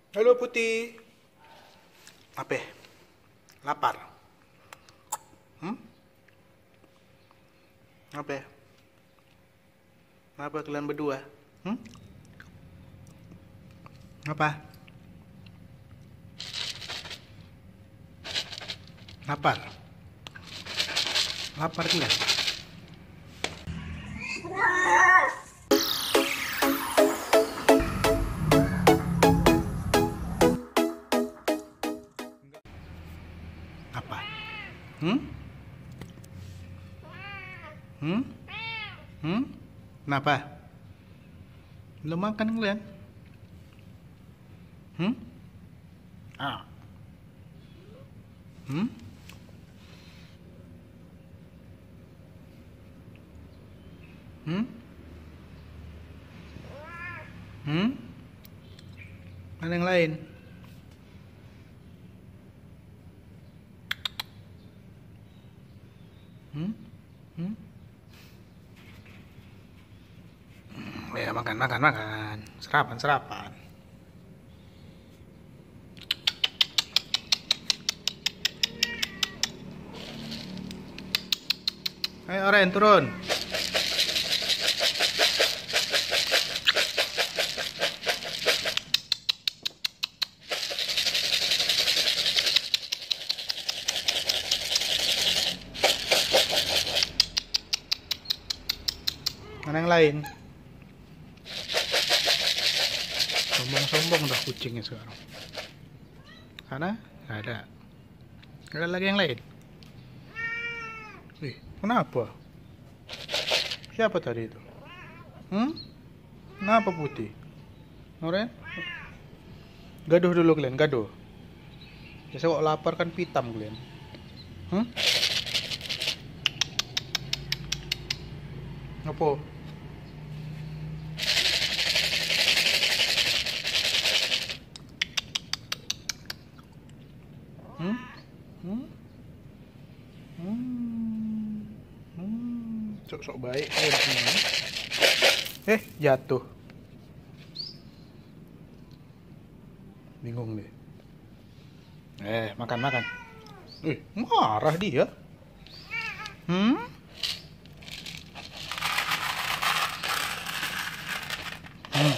Halo Putih. Apa? Lapar? Hmm? Apa? Apa kalian berdua? Hmm? Apa? Lapar? Lapar kalian? Apa? Hmm? Hmm? Hmm? Kenapa? Belum makan kalian? Hmm? Ah. Hmm? Hmm? Hmm? Mana yang lain? Hmm? Hmm? Ya makan, makan, makan. Serapan, serapan. Ayo Oren, turun. Mana yang lain? Sombong-sombong dah kucingnya sekarang. Sana? Nggak ada. Nggak ada lagi yang lain. Kenapa? Siapa tadi itu? Hmm? Kenapa Putih? Oren? Gaduh dulu kalian, gaduh. Biasa kok lapar kan pitam kalian. Hmm? Apa? Hmm? Hmm? Hmm? Sok-sok baik kalian semua. Jatuh. Bingung deh. Makan, makan. Marah dia. Hmm? Hmm.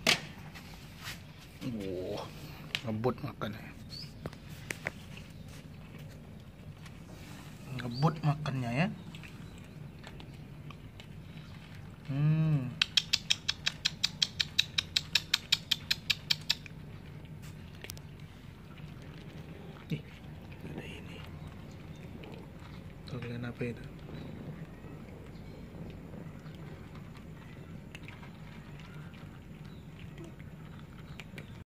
Ngebut makannya. Ngebut makannya ya. Ada ini. Tahu kalian apa itu?